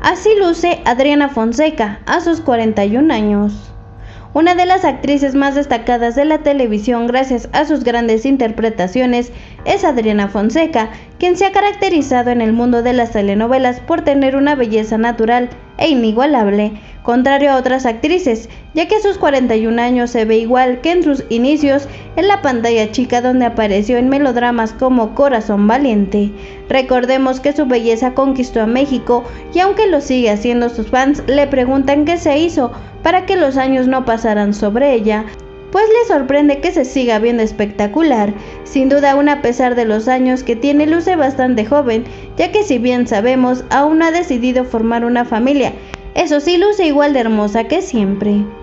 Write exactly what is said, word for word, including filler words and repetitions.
Así luce Adriana Fonseca a sus cuarenta y un años. Una de las actrices más destacadas de la televisión gracias a sus grandes interpretaciones es Adriana Fonseca, quien se ha caracterizado en el mundo de las telenovelas por tener una belleza natural e inigualable, contrario a otras actrices, ya que a sus cuarenta y un años se ve igual que en sus inicios en la pantalla chica, donde apareció en melodramas como Corazón Valiente. Recordemos que su belleza conquistó a México y aunque lo sigue haciendo, sus fans le preguntan qué se hizo para que los años no pasaran sobre ella, pues le sorprende que se siga viendo espectacular. Sin duda, aún a pesar de los años que tiene, luce bastante joven, ya que si bien sabemos, aún no ha decidido formar una familia. Eso sí, luce igual de hermosa que siempre.